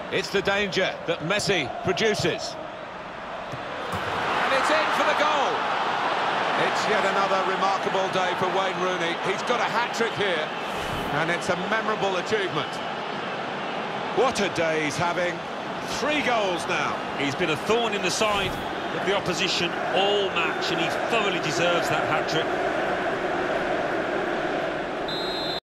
It's the danger that Messi produces. And it's in for the goal. It's yet another remarkable day for Wayne Rooney. He's got a hat-trick here, and it's a memorable achievement. What a day he's having. 3 goals now. He's been a thorn in the side of the opposition all match, and he thoroughly deserves that hat-trick.